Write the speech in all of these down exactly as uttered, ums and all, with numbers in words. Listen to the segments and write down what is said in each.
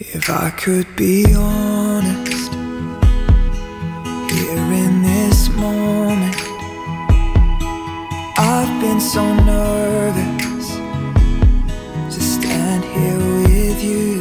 If I could be honest, here in this moment, I've been so nervous to stand here with you.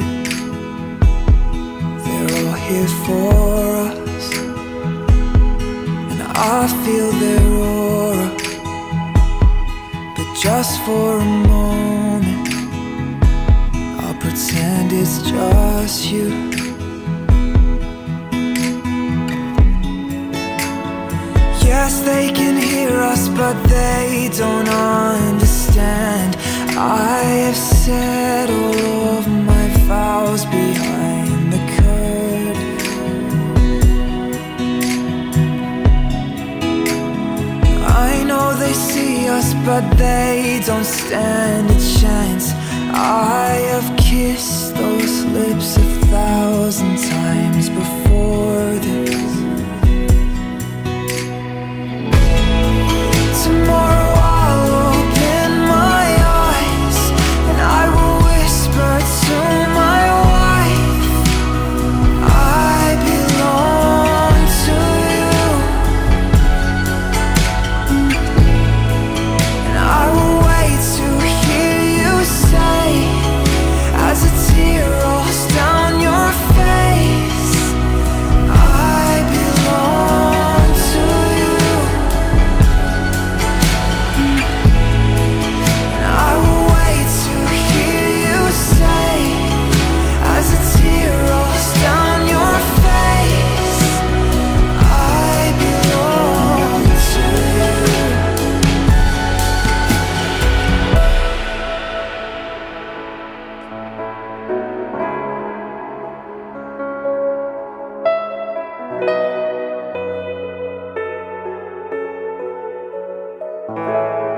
They're all here for us, and I feel their aura. But just for a moment, I'll pretend it's just you. Yes, they can hear us, but they don't understand. I have said all of my vows behind the curtain. I know they see us, but they don't stand a chance. I have kissed those lips a thousand times before this. Tomorrow I'll open my eyes and I will whisper to my wife, I belong to you. And I will wait to hear you say, as a tear rolls down your face, I belong to you. And I will wait to hear you say, as a tear rolls down your face, I belong to you. Thank you.